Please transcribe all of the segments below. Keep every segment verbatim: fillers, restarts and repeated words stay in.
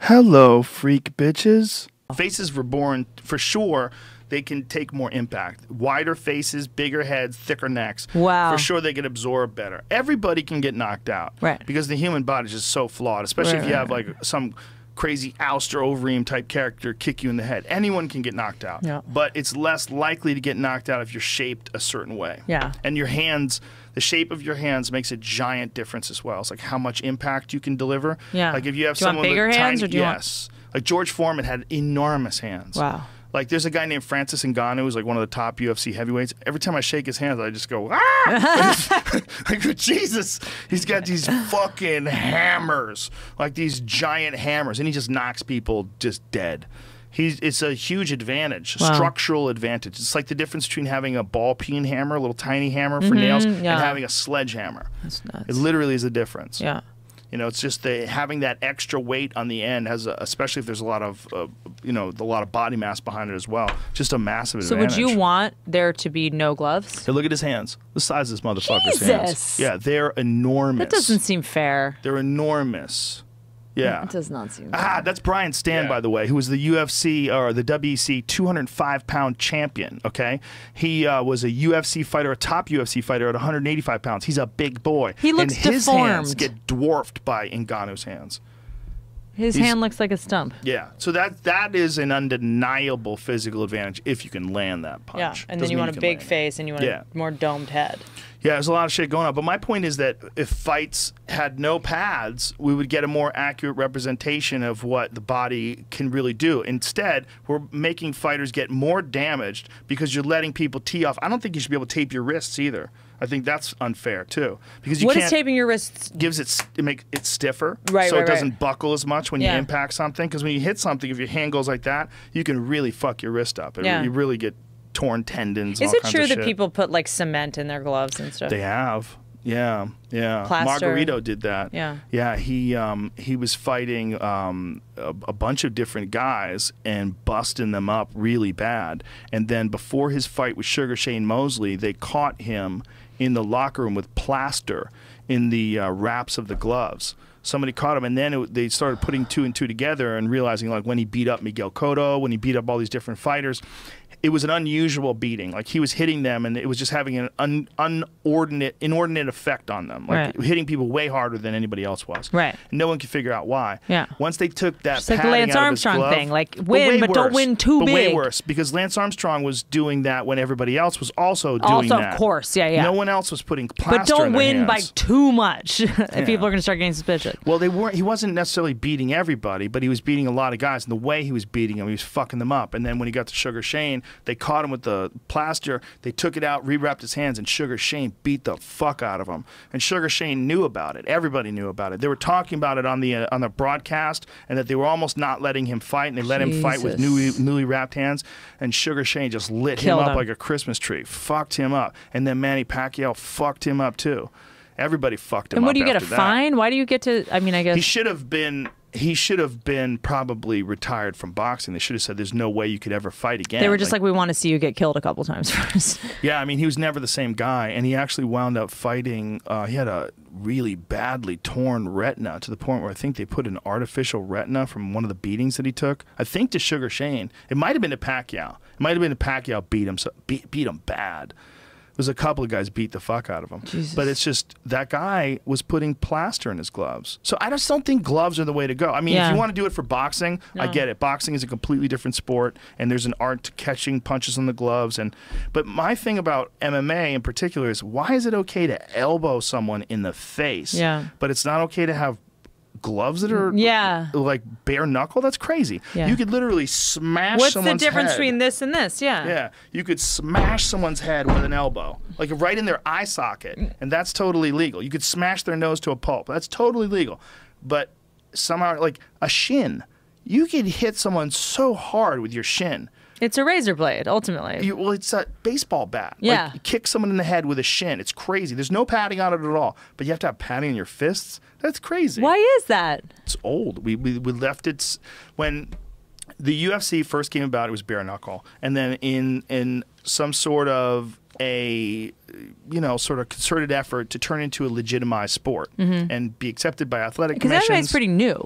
Hello, freak bitches. Faces were born, for sure, they can take more impact. Wider faces, bigger heads, thicker necks. Wow. For sure they can absorb better. Everybody can get knocked out. Right. Because the human body is just so flawed, especially right, if you right, have right. like some crazy Alistair Overeem type character kick you in the head. Anyone can get knocked out. Yeah. But it's less likely to get knocked out if you're shaped a certain way. Yeah. And your hands, the shape of your hands makes a giant difference as well. It's like how much impact you can deliver. Yeah. Like if you have do you someone want bigger with hands tiny, or do you yes. Want... Like George Foreman had enormous hands. Wow. Like there's a guy named Francis Ngannou who's like one of the top U F C heavyweights. Every time I shake his hands, I just go, ah! I go, Jesus, he's got these fucking hammers, like these giant hammers, and he just knocks people just dead. He's, it's a huge advantage, Wow. structural advantage. It's like the difference between having a ball peen hammer, a little tiny hammer for mm-hmm, nails, yeah. and having a sledgehammer. That's nuts. It literally is a difference. Yeah. You know, it's just the having that extra weight on the end has, a, especially if there's a lot of, uh, you know, a lot of body mass behind it as well. Just a massive so advantage. So would you want there to be no gloves? Hey, look at his hands. The size of this motherfucker's Jesus. hands. Yeah, they're enormous. That doesn't seem fair. They're enormous. Yeah. It does not seem fair. Ah, that's Brian Stan, yeah. by the way, who was the U F C or the W E C two hundred five pound champion, okay? He uh, was a U F C fighter, a top U F C fighter at one hundred eighty-five pounds. He's a big boy. He looks and his deformed. hands get dwarfed by Ngannou's hands. His He's, hand looks like a stump. Yeah, so that that is an undeniable physical advantage if you can land that punch. Yeah, and then you want a big face and you want yeah. a more domed head. Yeah, there's a lot of shit going on. But my point is that if fights had no pads, we would get a more accurate representation of what the body can really do. Instead, we're making fighters get more damaged because you're letting people tee off. I don't think you should be able to tape your wrists either. I think that's unfair too, because you what can't. Is taping your wrists? Gives it it make it stiffer, right? So right, it doesn't right. buckle as much when yeah. you impact something. Because when you hit something, if your hand goes like that, you can really fuck your wrist up. It, yeah. You really get torn tendons. Is and all it kinds true of that shit. people put like cement in their gloves and stuff? They have. Yeah, yeah. Plaster. Margarito did that. Yeah, yeah. He um, he was fighting um, a, a bunch of different guys and busting them up really bad. And then before his fight with Sugar Shane Mosley, they caught him in the locker room with plaster in the uh, wraps of the gloves. Somebody caught him, and then it, they started putting two and two together and realizing, like, when he beat up Miguel Cotto, when he beat up all these different fighters, it was an unusual beating. Like, he was hitting them, and it was just having an un, unordinate, inordinate effect on them. Like, right. hitting people way harder than anybody else was. Right. And no one could figure out why. Yeah. Once they took that Just like the padding Lance out of Armstrong his glove, thing. Like, win, but, but don't win too but big. way worse, because Lance Armstrong was doing that when everybody else was also doing also, that. Also, of course, yeah, yeah. No one else was putting plaster But don't in their win hands. by too much. Yeah. People are going to start getting suspicious. Well, they weren't. He wasn't necessarily beating everybody, but he was beating a lot of guys. And the way he was beating them, he was fucking them up. And then when he got to Sugar Shane, they caught him with the plaster. They took it out, re-wrapped his hands, and Sugar Shane beat the fuck out of him. And Sugar Shane knew about it. Everybody knew about it. They were talking about it on the uh, on the broadcast, and that they were almost not letting him fight, and they let Jesus. him fight with newly, newly wrapped hands. And Sugar Shane just lit Killed him up him. like a Christmas tree, fucked him up. And then Manny Pacquiao fucked him up too. Everybody fucked him up. And what do you get a after that. fine? Why do you get to? I mean, I guess He should have been. He should have been probably retired from boxing. They should have said, "There's no way you could ever fight again." They were just like, "We want to see you get killed a couple times first." Yeah, I mean, he was never the same guy, and he actually wound up fighting. Uh, he had a really badly torn retina to the point where I think they put an artificial retina from one of the beatings that he took. I think to Sugar Shane. It might have been to Pacquiao. It might have been to Pacquiao beat him. So beat, beat him bad. There's a couple of guys beat the fuck out of him. Jesus. But it's just that guy was putting plaster in his gloves. So I just don't think gloves are the way to go. I mean, yeah. if you want to do it for boxing, no. I get it. Boxing is a completely different sport, and there's an art to catching punches on the gloves. And But my thing about M M A in particular is, why is it okay to elbow someone in the face, yeah. but it's not okay to have gloves that are yeah. like bare knuckle? That's crazy. Yeah. You could literally smash What's someone's the difference head. between this and this? Yeah. Yeah. You could smash someone's head with an elbow, like right in their eye socket, and that's totally legal. You could smash their nose to a pulp. That's totally legal. But somehow, like a shin, you could hit someone so hard with your shin. It's a razor blade, ultimately. You, well, it's a baseball bat. Yeah. Like, you kick someone in the head with a shin. It's crazy. There's no padding on it at all. But you have to have padding in your fists? That's crazy. Why is that? It's old. We, we, we left it when the U F C first came about. It was bare knuckle. And then in in some sort of a, you know, sort of concerted effort to turn into a legitimized sport mm-hmm. and be accepted by athletic Because commissions. M M A is pretty new.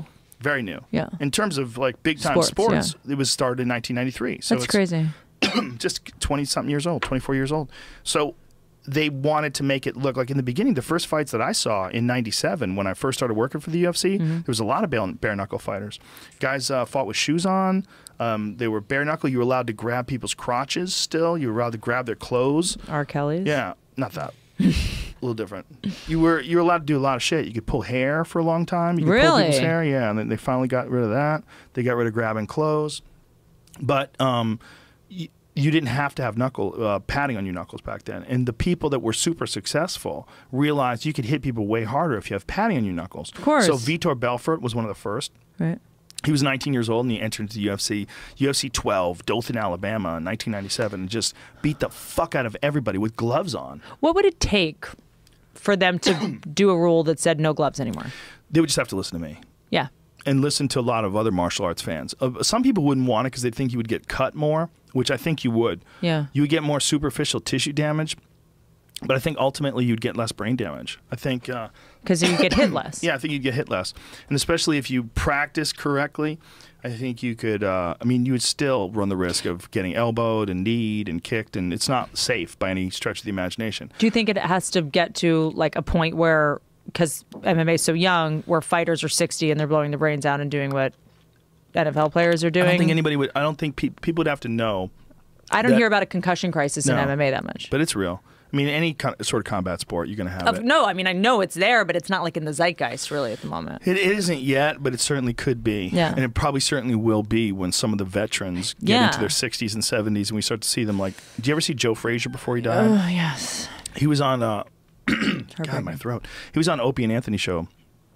Very new. Yeah. In terms of like big time Sports, sports, yeah. it was started in nineteen ninety-three. So That's it's crazy. just twenty something years old, twenty-four years old. So they wanted to make it look like in the beginning, the first fights that I saw in ninety-seven when I first started working for the U F C, Mm-hmm. there was a lot of bare, bare knuckle fighters. Guys uh, fought with shoes on. Um, they were bare knuckle. You were allowed to grab people's crotches still. You were allowed to grab their clothes. R. Kelly's. Yeah, not that. A little different. You were you were allowed to do a lot of shit. You could pull hair for a long time. You could pull Really? people's hair. Yeah, and then they finally got rid of that. They got rid of grabbing clothes. But um, y you didn't have to have knuckle uh, padding on your knuckles back then. And the people that were super successful realized you could hit people way harder if you have padding on your knuckles. Of course. So Vitor Belfort was one of the first. Right. He was nineteen years old and he entered into the U F C. U F C twelve, Dothan, Alabama, in nineteen ninety-seven, and just beat the fuck out of everybody with gloves on. What would it take for them to do a rule that said no gloves anymore? They would just have to listen to me. Yeah. And listen to a lot of other martial arts fans. Uh, some people wouldn't want it because they'd think you would get cut more, which I think you would. Yeah. You would get more superficial tissue damage, but I think ultimately you'd get less brain damage. I think... Because uh, you get hit less. Yeah, I think you'd get hit less. And especially if you practice correctly, I think you could... Uh, I mean, you would still run the risk of getting elbowed and kneed and kicked, and it's not safe by any stretch of the imagination. Do you think it has to get to like a point where... Because M M A is so young, where fighters are sixty and they're blowing their brains out and doing what N F L players are doing. I don't think anybody would. I don't think pe people would have to know. I don't that, hear about a concussion crisis no, in M M A that much. But it's real. I mean, any kind of, sort of combat sport, you're going to have of, it. No, I mean, I know it's there, but it's not like in the zeitgeist really at the moment. It, it isn't yet, but it certainly could be. Yeah. And it probably certainly will be when some of the veterans get yeah. into their sixties and seventies and we start to see them like. Did you ever see Joe Frazier before he died? Oh, yes. He was on. Uh, God, my throat. He was on Opie and Anthony show,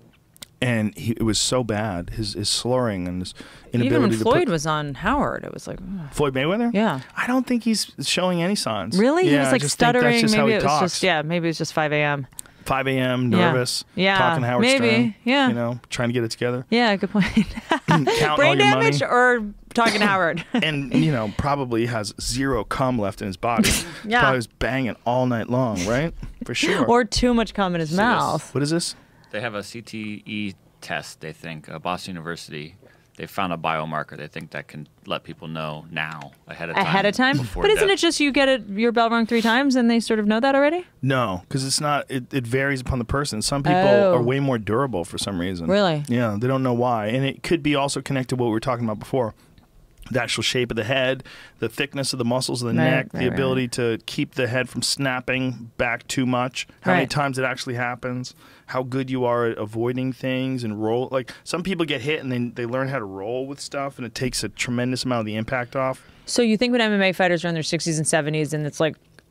and he, it was so bad. His his slurring and his inability Even when to Floyd put, was on Howard, it was like ugh. Floyd Mayweather. Yeah, I don't think he's showing any signs. Really, yeah, he was like I just think stuttering. that's just Maybe how he it was talks. just yeah. Maybe it was just five A M five A M nervous. Yeah, yeah. Talking Howard maybe. Stern. Yeah, you know, trying to get it together. Yeah, good point. Counting all Brain your damage money. or talking to Howard. And you know, probably has zero cum left in his body. Yeah, probably was banging all night long, right? For sure. Or too much cum in his See mouth. this? What is this? They have a C T E test, they think, uh, Boston University. They found a biomarker they think that can let people know now, ahead of time. Ahead of time? But isn't death. it just you get it, your bell rung three times and they sort of know that already? No, because it's not. It, it varies upon the person. Some people Oh. are way more durable for some reason. Really? Yeah, they don't know why, and it could be also connected to what we were talking about before. The actual shape of the head, the thickness of the muscles of the Right, neck, right, the right, ability right. to keep the head from snapping back too much, how many Right. times it actually happens, how good you are at avoiding things and roll. Like some people get hit and then they learn how to roll with stuff, and it takes a tremendous amount of the impact off. So you think when M M A fighters are in their sixties and seventies and it's like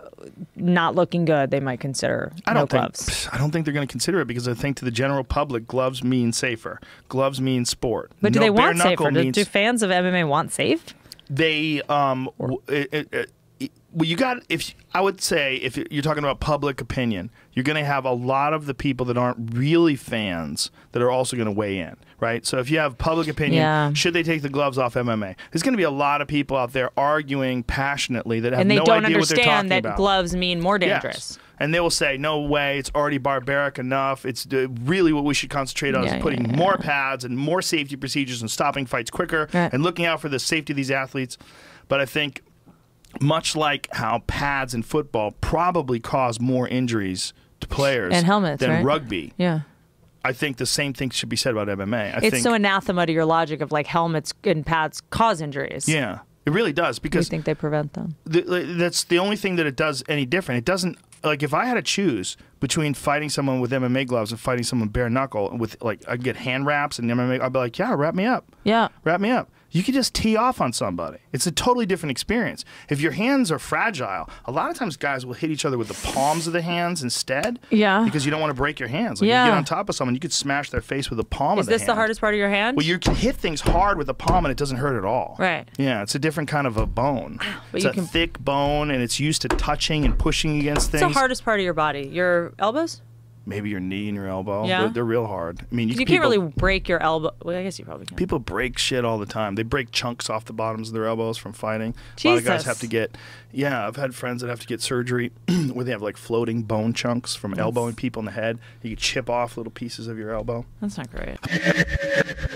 not looking good, they might consider I no don't gloves? think I don't think they're going to consider it because I think to the general public, gloves mean safer. Gloves mean sport. But do No, they bare want safer? knuckle Do, means- do fans of M M A want safe? They um w it, it, it, it- well you got if I would say if you're talking about public opinion, you're going to have a lot of the people that aren't really fans that are also going to weigh in, right? So if you have public opinion, Yeah. should they take the gloves off M M A? There's going to be a lot of people out there arguing passionately that have And they no don't idea what they're talking understand that about. gloves mean more Yes. dangerous. And they will say, no way, it's already barbaric enough. It's uh, really what we should concentrate on Yeah, is putting yeah, yeah. more pads and more safety procedures and stopping fights quicker Right. and looking out for the safety of these athletes. But I think much like how pads in football probably cause more injuries to players And helmets, than right? rugby, Yeah. I think the same thing should be said about M M A. I It's think, so anathema to your logic of like helmets and pads cause injuries. yeah, it really does Do you because think they prevent them? the, that's the only thing that it does any different. It doesn't like if I had to choose between fighting someone with M M A gloves and fighting someone bare knuckle with like I'd get hand wraps and M M A. I'd be like, yeah, wrap me up, Yeah. wrap me up. You could just tee off on somebody. It's a totally different experience. If your hands are fragile, a lot of times guys will hit each other with the palms of the hands instead. Yeah. Because you don't want to break your hands. Like Yeah. you get on top of someone, you could smash their face with the palm Is of the this hand. the hardest part of your hand? Well, you can hit things hard with the palm and it doesn't hurt at all. Right. Yeah, it's a different kind of a bone. But it's you a can- thick bone and it's used to touching and pushing against things. What's the hardest part of your body? Your elbows? Maybe your knee and your elbow. Yeah. They're, they're real hard. I mean, you, You people, can't really break your elbow. Well, I guess you probably can. People break shit all the time. They break chunks off the bottoms of their elbows from fighting. A lot of guys Jesus. have to get, yeah, I've had friends that have to get surgery where they have like floating bone chunks from elbowing people in the head. You can chip off little pieces of your elbow. That's not great.